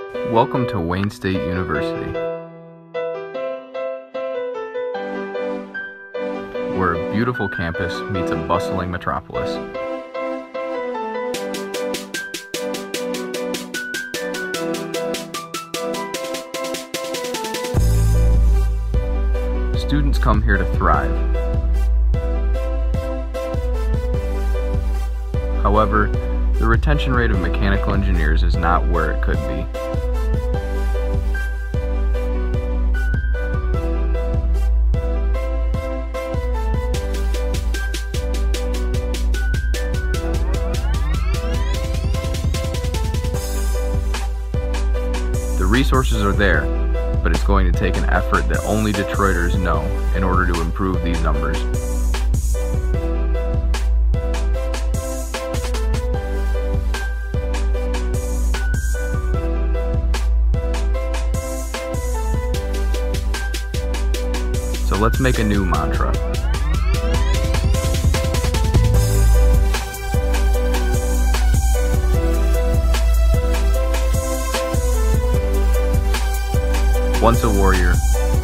Welcome to Wayne State University. Where a beautiful campus meets a bustling metropolis. Students come here to thrive. However, the retention rate of mechanical engineers is not where it could be. The resources are there, but it's going to take an effort that only Detroiters know in order to improve these numbers. So let's make a new mantra. Once a warrior,